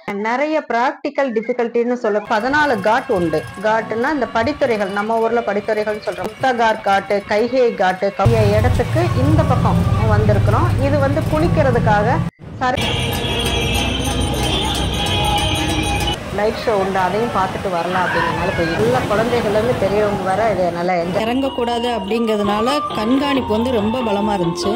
நிறைய பிராக்டிக்கல் டிஃபிகல்ட்டின்னு சொல்ல 14 காட் உண்டு. காட்டுன்னா இந்த படித்துறைகள், நம்ம ஊர்ல படித்துறைகள்னு சொல்றோம். முக்தகார் காட்டு, கைகை காட்டு, இடத்துக்கு இந்த பக்கம் வந்திருக்கிறோம். இது வந்து குளிக்கிறதுக்காக லைட் ஷோ உண்டு, அதையும் பார்த்துட்டு வரலாம் அப்படிங்கிறதுனால போய் எல்லா குழந்தைகள்ல இருந்து பெரியவங்க வர இது நல்லா இறங்கக்கூடாது அப்படிங்கிறதுனால கண்காணிப்பு வந்து ரொம்ப பலமா இருந்துச்சு.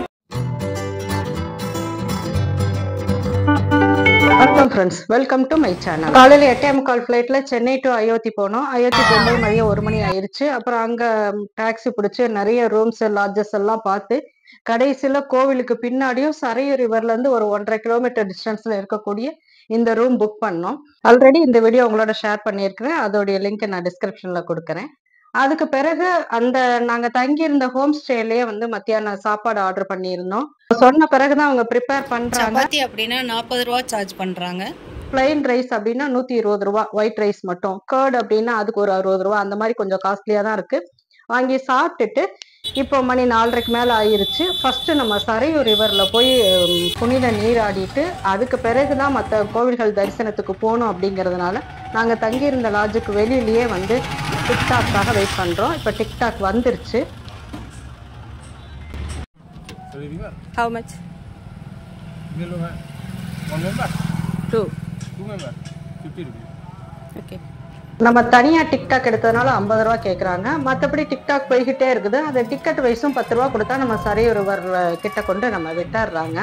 வணக்கம் friends, welcome to my channel. காலையில் 8:45 ஃப்ளைட்ல சென்னை டு அயோத்தி போனோம். அயோத்தி போகும்போது மதியம் 1 மணி ஆயிடுச்சு. அப்புறம் அங்க டாக்ஸி பிடிச்சி நிறைய ரூம்ஸ் லாட்ஜஸ் எல்லாம் பார்த்து கடைசியில கோவிலுக்கு பின்னாடியும் சரையூர் ரிவர்ல இருந்து ஒரு 1.5 கிலோமீட்டர் டிஸ்டன்ஸ்ல இருக்கக்கூடிய இந்த ரூம் புக் பண்ணோம். ஆல்ரெடி இந்த வீடியோ உங்களோட ஷேர் பண்ணியிருக்கிறேன், அதோடைய லிங்க் நான் டிஸ்கிரிப்ஷன்ல கொடுக்குறேன். அதுக்கு பிறகு அந்த நாங்க தங்கி இருந்த ஹோம் ஸ்டேலயே வந்து மத்தியான சாப்பாடு ஆர்டர் பண்ணியிருந்தோம். சொன்ன பிறகுதான் அவங்க ப்ரிப்பேர் பண்றாங்க. சப்பாத்தி அப்படின்னா 40 ரூபா சார்ஜ் பண்றாங்க. பிளைன் ரைஸ் அப்படின்னா 120 ரூபா, ஒயிட் ரைஸ் மட்டும். கர்ட் அப்படின்னா அதுக்கு ஒரு 60 ரூபா, அந்த மாதிரி கொஞ்சம் காஸ்ட்லியா தான் இருக்கு. வாங்கி சாப்பிட்டுட்டு இப்போ மணி 4:30க்கு மேல ஆயிருச்சு. ஃபர்ஸ்ட் நம்ம சரையூர் ரிவர்ல போய் புனித நீராடிட்டு அதுக்கு பிறகுதான் மற்ற கோவில்கள் தரிசனத்துக்கு போகணும். அப்படிங்கிறதுனால நாங்க தங்கியிருந்த லாட்ஜுக்கு வெளியிலேயே வந்து டிக்டாக்காக வெயிட் பண்றோம். இப்போ டிக்டாக் வந்துருச்சு. How much? One member? Two member? 50 rupees. Okay. நம்ம தனியா டிக்டாக் எடுத்ததுனால 50 ரூபா கேட்கறாங்க. மற்றபடி டிக்டாக் போய்கிட்டே இருக்குது. அந்த டிக்கெட் வைஸும் 10 ரூபா கொடுத்தா நம்ம சரையூர் ரிவர் கிட்ட கொண்டு நம்ம விட்டுறாங்க.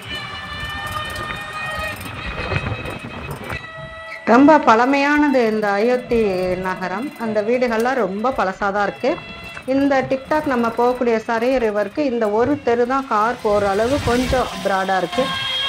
ரொம்ப பழமையானது இந்த அயோத்தி நகரம். அந்த வீடுகள்லாம் ரொம்ப பழசாதான் இருக்கு. இந்த டிக்டாக் நம்ம போகக்கூடிய சரையூர் ரிவருக்கு இந்த ஒரு தெரு தான் கார் போற அளவு கொஞ்சம் பிராடா இருக்கு.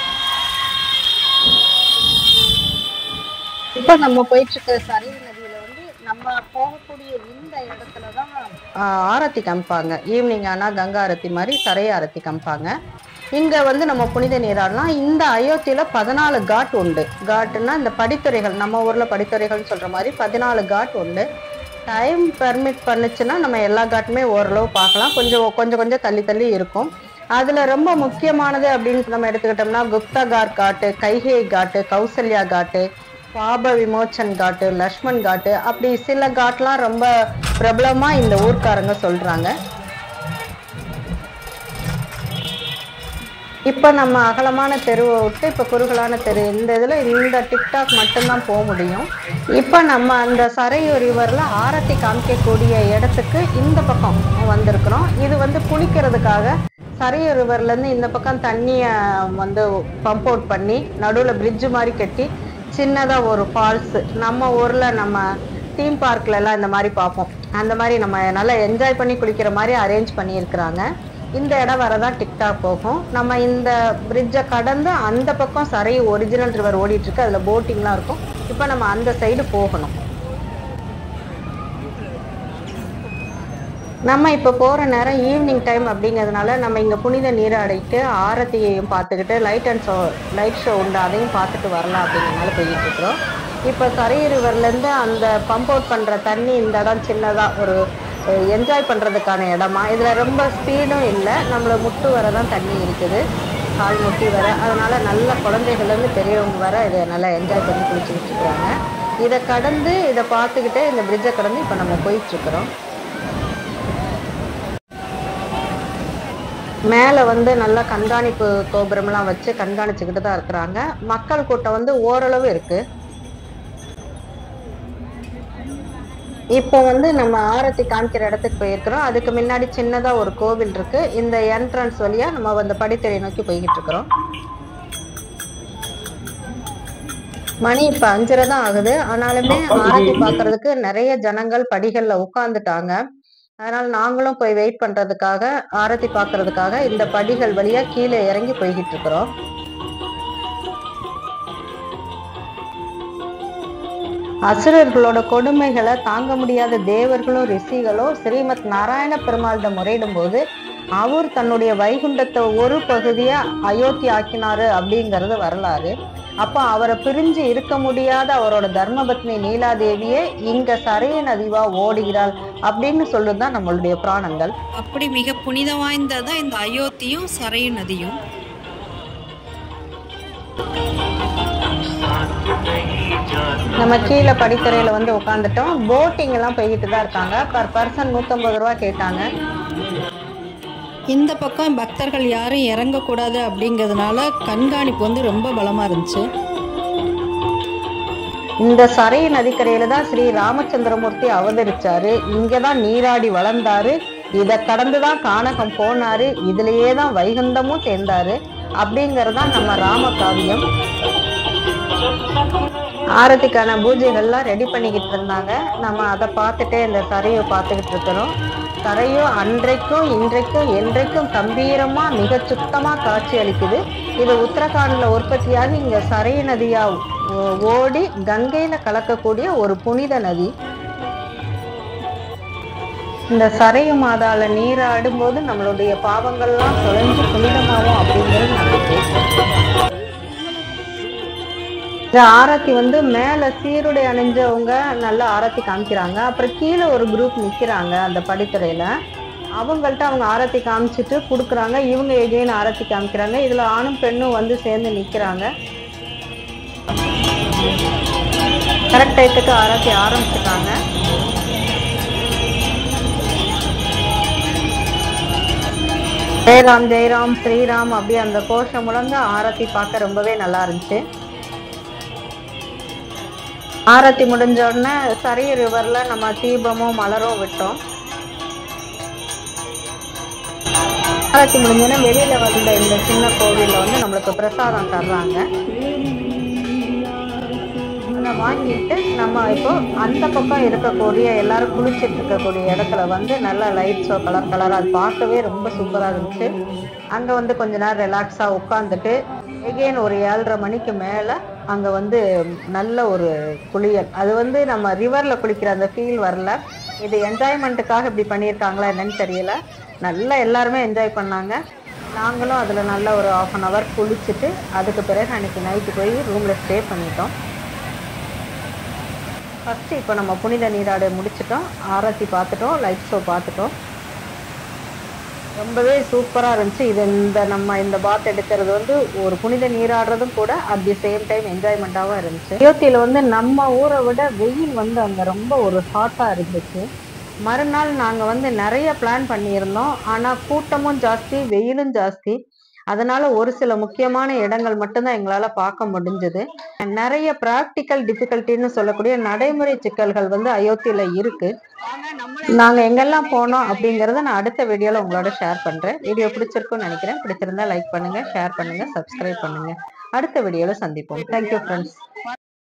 இப்ப நம்ம போயிட்டு இருக்க சரையூர் நதியில வந்து நம்ம போகக்கூடிய இந்த இடத்துலதான் ஆரத்தி காமிப்பாங்க. ஈவினிங் ஆனா கங்கா ஆரத்தி மாதிரி சரைய ஆரத்தி காமிப்பாங்க. இங்க வந்து நம்ம புனித நீராடலாம். இந்த அயோத்தியில 14 காட் உண்டு. காட்டுன்னா இந்த படித்துறைகள், நம்ம ஊர்ல படித்துறைகள்னு சொல்ற மாதிரி 14 காட் உண்டு. டைம் பெர்மிட் பண்ணுச்சுன்னா நம்ம எல்லா காட்டுமே ஓரளவு பார்க்கலாம். கொஞ்சம் தள்ளி தள்ளி இருக்கும். அதுல ரொம்ப முக்கியமானது அப்படின்னு நம்ம எடுத்துக்கிட்டோம்னா குப்தகார் காட்டு, கைகை காட்டு, கௌசல்யா காட்டு, பாப விமோச்சன் காட்டு, லக்ஷ்மண் காட்டு, அப்படி சில காட்லாம் ரொம்ப பிரபலமா இந்த ஊர்க்காரங்க சொல்றாங்க. இப்ப நம்ம அகலமான தெருவை விட்டு இப்ப குறுகலான தெரு, இந்த இதுல இந்த டிக்டாக் மட்டும்தான் போக முடியும். இப்ப நம்ம அந்த சரையூர் ரிவர்ல ஆரத்தி காமிக்கக்கூடிய இடத்துக்கு இந்த பக்கம் வந்திருக்கிறோம். இது வந்து குளிக்கிறதுக்காக சரையூர் ரிவர்ல இருந்து இந்த பக்கம் தண்ணிய வந்து பம்ப் அவுட் பண்ணி நடுவுல பிரிட்ஜ் மாதிரி கட்டி சின்னதா ஒரு ஃபால்ஸ், நம்ம ஊர்ல நம்ம தீம் பார்க்ல எல்லாம் இந்த மாதிரி பார்ப்போம், அந்த மாதிரி நம்ம நல்லா என்ஜாய் பண்ணி குளிக்கிற மாதிரி அரேஞ்ச் பண்ணியிருக்கிறாங்க. இந்த இடம் வரதான் டிக்டாக் போகும். நம்ம இந்த பிரிட்ஜை கடந்து அந்த பக்கம் சரையூர் ஒரிஜினல் ரிவர் ஓடிட்டு இருக்கு, அதுல போட்டிங்லாம் இருக்கும். இப்ப நம்ம அந்த சைடு போகணும். நம்ம இப்போ போகிற நேரம் ஈவினிங் டைம் அப்படிங்கிறதுனால நம்ம இங்கே புனித நீராடிட்டு ஆரத்தியையும் பார்த்துக்கிட்டு லைட் ஷோ உண்டு, அதையும் பார்த்துட்டு வரலாம் அப்படிங்கிறதுனால போய்கிட்டு இருக்கிறோம். இப்போ சரையூர் ரிவர்லேருந்து அந்த பம்ப் அவுட் பண்ணுற தண்ணி இந்த இடம் சின்னதாக ஒரு என்ஜாய் பண்ணுறதுக்கான இடமா. இதில் ரொம்ப ஸ்பீடும் இல்லை, நம்மளை முட்டு வர தான் தண்ணி இருக்குது, கால் முட்டி வர. அதனால நல்ல குழந்தைகள்லேருந்து பெரியவங்க வர இதை நல்லா என்ஜாய் பண்ணி குளிச்சுக்கிட்டு இருக்கிறாங்க. இதை கடந்து இதை பார்த்துக்கிட்டே இந்த பிரிட்ஜை கடந்து இப்போ நம்ம போயிட்டுருக்குறோம். மேலே வந்து நல்லா கண்காணிப்பு கோபுரம்லாம் வச்சு கண்காணிச்சுக்கிட்டு தான் இருக்கிறாங்க. மக்கள் கூட்டம் வந்து ஓரளவு இருக்கு. இப்போ வந்து நம்ம ஆரத்தி காமிக்கிற இடத்துக்கு போயிருக்கிறோம். அதுக்கு முன்னாடி சின்னதா ஒரு கோவில் இருக்கு. இந்த என்ட்ரன்ஸ் வழியா நம்ம அந்த படித்துறை நோக்கி போய்கிட்டு இருக்கிறோம். மணி இப்ப 5:30 தான் ஆகுது. ஆனாலுமே ஆரத்தி பாக்குறதுக்கு நிறைய ஜனங்கள் படிகள்ல உட்கார்ந்துட்டாங்க. அதனால நாங்களும் போய் வெயிட் பண்றதுக்காக, ஆரத்தி பாக்குறதுக்காக இந்த படிகள் வழியா கீழே இறங்கி போய்கிட்டு இருக்கிறோம். அசுரர்களோட கொடுமைகளை தாங்க முடியாத தேவர்களோ ரிஷிகளோ ஸ்ரீமத் நாராயண பெருமாள்கிட்ட முறையிடும் போது அவர் தன்னுடைய வைகுண்டத்தை ஒரு பகுதியா அயோத்தி ஆக்கினாரு அப்படிங்கிறது வரலாறு. அப்ப அவரை பிரிஞ்சு இருக்க முடியாத அவரோட தர்மபத்னி நீலாதேவியே இங்க சரைய நதிவா ஓடுகிறாள் அப்படின்னு சொல்லுதான் நம்மளுடைய புராணங்கள். அப்படி மிக புனித வாய்ந்ததான் இந்த அயோத்தியும் சரையு நதியும். நம்ம கீழே படித்துறையில வந்து உட்காந்துட்டோம். போட்டிங் எல்லாம் போய்கிட்டு தான் இருக்காங்க. பர் பர்சன் 150 ரூபா கேட்டாங்க. இந்த பக்கம் பக்தர்கள் யாரும் இறங்கக்கூடாது அப்படிங்கிறதுனால கண்காணிப்பு வந்து ரொம்ப பலமாக இருந்துச்சு. இந்த சரை நதிக்கரையில தான் ஸ்ரீ ராமச்சந்திரமூர்த்தி அவதரிச்சாரு. இங்கதான் நீராடி வளர்ந்தாரு. இதை கடந்துதான் கானகம் போனாரு. இதுலயே தான் வைகுந்தமும் சேர்ந்தாரு அப்படிங்கறதுதான் நம்ம ராம காவியம். ஆரத்திக்கான பூஜைகள்லாம் ரெடி பண்ணிக்கிட்டு இருந்தாங்க. நம்ம அதை பார்த்துட்டே இந்த சரையை பார்த்துக்கிட்டு இருக்கிறோம். சரையும் அன்றைக்கும் இன்றைக்கும் என்றைக்கும் கம்பீரமா மிக சுத்தமா காட்சி அளிக்குது. இது உத்தரகாண்ட்ல உற்பத்தியாகி இங்க சரை நதியா ஓடி கங்கையில கலக்கக்கூடிய ஒரு புனித நதி. இந்த சரையு மாதால நீராடும் போது நம்மளுடைய பாவங்கள்லாம் தொலைஞ்சு புனிதமாகும் அப்படிங்கிறது நம்பிக்கை. இந்த ஆரத்தி வந்து மேல சீருடை அணிஞ்சவங்க நல்லா ஆரத்தி காமிக்கிறாங்க. அப்புறம் கீழே ஒரு குரூப் நிக்கிறாங்க அந்த படித்துறையில. அவங்கள்ட்ட அவங்க ஆரத்தி காமிச்சிட்டு கொடுக்குறாங்க. இவங்க எகைன் ஆரத்தி காமிக்கிறாங்க. இதுல ஆணும் பெண்ணும் வந்து சேர்ந்து நிக்கிறாங்க. கரெக்ட் டைத்துக்கு ஆரத்தி ஆரம்பிச்சுட்டாங்க. ஜெயராம் ஜெயராம் ஸ்ரீராம் அப்படி அந்த கோஷம் முழங்க ஆரத்தி பார்க்க ரொம்பவே நல்லா இருந்துச்சு. ஆரத்தி முடிஞ்ச உடனே சரை ரிவர்ல நம்ம தீபமும் மலரும் விட்டோம். ஆரத்தி முடிஞ்சோடனே வெளியில வந்த இந்த சின்ன கோவில்ல வந்து நம்மளுக்கு பிரசாதம் தர்றாங்க. அதை வாங்கிட்டு நம்ம இப்போ அந்த பக்கம் இருக்கக்கூடிய எல்லாரும் குளிச்சுட்டு இருக்கக்கூடிய இடத்துல வந்து நல்ல லைட் ஷோ கலர் கலரா அது பார்க்கவே ரொம்ப சூப்பரா இருந்துச்சு. அங்க வந்து கொஞ்ச நேரம் ரிலாக்ஸா உட்காந்துட்டு எகெயின் ஒரு 7:30 மணிக்கு மேல அங்க வந்து நல்ல ஒரு குளியல். அது வந்து நம்ம ரிவர்ல குளிக்கிற அந்த ஃபீல் வரல. இது என்ஜாய்மெண்ட்டுக்காக இப்படி பண்ணியிருக்காங்களா என்னன்னு தெரியல. நல்லா எல்லாருமே என்ஜாய் பண்ணாங்க. நாங்களும் அதுல நல்ல ஒரு 1/2 an hour குளிச்சுட்டு அதுக்கு பிறகு அன்னைக்கு நைட்டு போய் ரூம்ல ஸ்டே பண்ணிட்டோம். ஃபர்ஸ்ட் இப்போ நம்ம புனித நீராட முடிச்சிட்டோம். ஆரத்தி பார்த்துட்டோம், லைட் ஷோ பார்த்துட்டோம். ரொம்பவே சூப்பரா இருந்துச்சு. இது நம்ம இந்த பாத் எடுக்கிறது வந்து ஒரு புனித நீராடுறதும் கூட அட் தி சேம் டைம் என்ஜாய்மெண்ட்டாகவும் இருந்துச்சு. அயோத்தியில வந்து நம்ம ஊரை விட வெயில் வந்து அங்க ரொம்ப ஒரு ஹாட்டா இருந்துச்சு. மறுநாள் நாங்க வந்து நிறைய பிளான் பண்ணியிருந்தோம். ஆனா கூட்டமும் ஜாஸ்தி, வெயிலும் ஜாஸ்தி. அதனால ஒரு சில முக்கியமான இடங்கள் மட்டும்தான் எங்களால பார்க்க முடிஞ்சது. நிறைய பிராக்டிக்கல் டிஃபிகல்ட்டின்னு சொல்லக்கூடிய நடைமுறை சிக்கல்கள் வந்து அயோத்தியில இருக்கு. நாங்க எங்கெல்லாம் போனோம் அப்படிங்கறத நான் அடுத்த வீடியோல உங்களோட ஷேர் பண்றேன். வீடியோ பிடிச்சிருக்கும்னு நினைக்கிறேன். பிடிச்சிருந்தா லைக் பண்ணுங்க, ஷேர் பண்ணுங்க, சப்ஸ்கிரைப் பண்ணுங்க. அடுத்த வீடியோல சந்திப்போம். Thank you friends.